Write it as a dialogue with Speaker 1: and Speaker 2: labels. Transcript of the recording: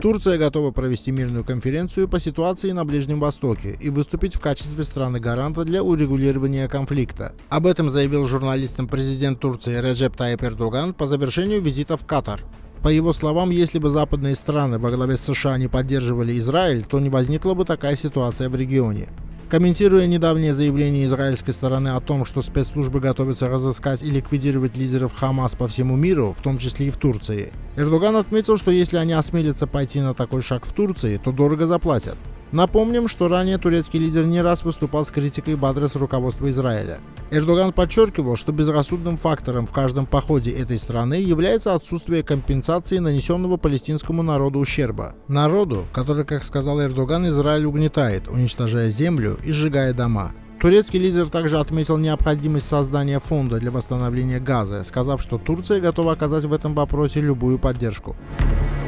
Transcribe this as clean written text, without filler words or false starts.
Speaker 1: Турция готова провести мирную конференцию по ситуации на Ближнем Востоке и выступить в качестве страны-гаранта для урегулирования конфликта. Об этом заявил журналистам президент Турции Реджеп Тайип Эрдоган по завершению визита в Катар. По его словам, если бы западные страны во главе с США не поддерживали Израиль, то не возникла бы такая ситуация в регионе. Комментируя недавнее заявление израильской стороны о том, что спецслужбы готовятся разыскать и ликвидировать лидеров Хамас по всему миру, в том числе и в Турции, Эрдоган отметил, что если они осмелятся пойти на такой шаг в Турции, то дорого заплатят. Напомним, что ранее турецкий лидер не раз выступал с критикой в адрес руководства Израиля. Эрдоган подчеркивал, что безрассудным фактором в каждом походе этой страны является отсутствие компенсации нанесенного палестинскому народу ущерба. Народу, который, как сказал Эрдоган, Израиль угнетает, уничтожая землю и сжигая дома. Турецкий лидер также отметил необходимость создания фонда для восстановления Газы, сказав, что Турция готова оказать в этом вопросе любую поддержку.